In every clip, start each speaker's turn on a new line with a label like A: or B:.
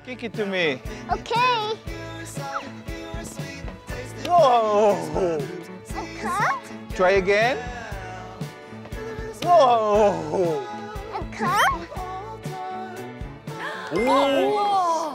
A: Kick it to me.
B: Okay.
A: Whoa!
B: Okay.
A: Try again. Whoa!
B: Okay.
C: 우와.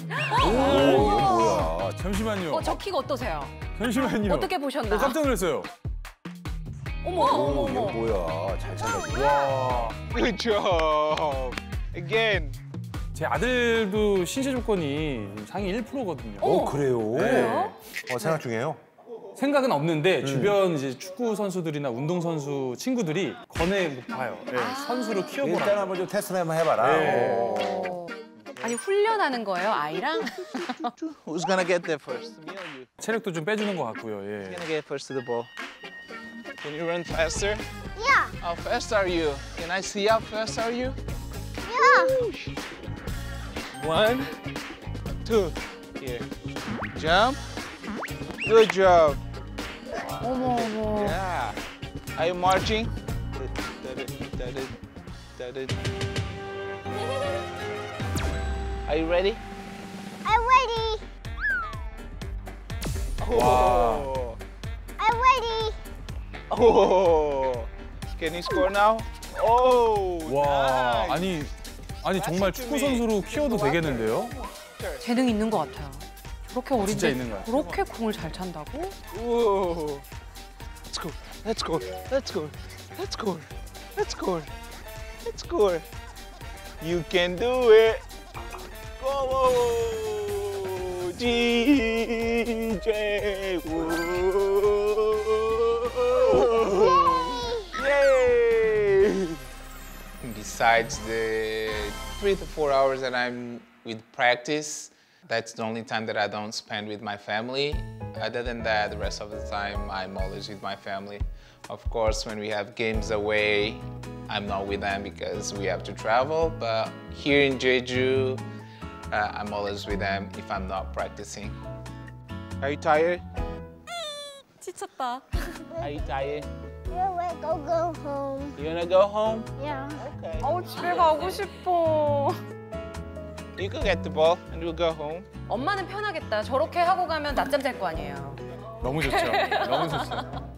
D: 뭐야? 잠시만요.
C: 저 킥 어떠세요?
D: 잠시만요.
C: 어떻게 보셨나?
D: 깜짝 놀랐어요.
C: 어머, 어머,
E: 얘
C: 어머.
E: 뭐야? 잘 찾아.
D: 와.
A: Good job. Again.
D: 제 아들도 신체 조건이 상위 1%거든요.
E: 그래요?
D: 네.
E: 생각 중이에요?
D: 생각은 없는데 주변 이제 축구 선수들이나 운동 선수 친구들이 권해 봐요. 네, 선수로 키워보라.
E: 일단 한번 좀 테스트를 한번 해봐라.
D: 네.
C: 아니 훈련하는 거예요, 아이랑?
A: Who's gonna get there first? Me or you?
D: 체력도 좀 빼주는 것 같고요.
A: Who's
D: 예.
A: gonna get first to the ball? Can you run faster?
B: Yeah.
A: How fast are you? Can I see how fast are you?
B: Yeah.
A: 1, 2. Here. Jump. Good job.
C: 어머, 어머.
A: Yeah. Are you marching? Are you ready?
B: I'm ready.
A: Oh.
B: I'm ready.
A: Oh. Can you score now? Oh.
D: 와,
A: nice.
D: 아니 정말 축구 선수로 키워도 되겠는데요?
C: 재능 있는 것 같아요. 저렇게 어린데
D: 진짜 있는 것 같아요.
C: 그렇게 공을 잘 찬다고?
A: Whoa. Let's go. Let's go. Let's go. Let's go. Let's go. Let's go. You can do it. Go. DJ. Yay. Besides the 3 to 4 hours that I'm with practice, that's the only time that I don't spend with my family. Other than that, the rest of the time, I'm always with my family. Of course, when we have games away, I'm not with them because we have to travel. But here in Jeju, I'm always with them if I'm not practicing. Are you tired?
C: 지쳤다.
A: Are you tired?
B: Yeah, we're go home.
A: You wanna go home?
B: Yeah.
A: Okay.
C: 집에 가고 싶어.
A: You can get the ball and we'll go home.
C: 엄마는 편하겠다. 저렇게 하고 가면 낮잠 잘 거 아니에요.
D: 너무 좋죠. 너무 좋죠.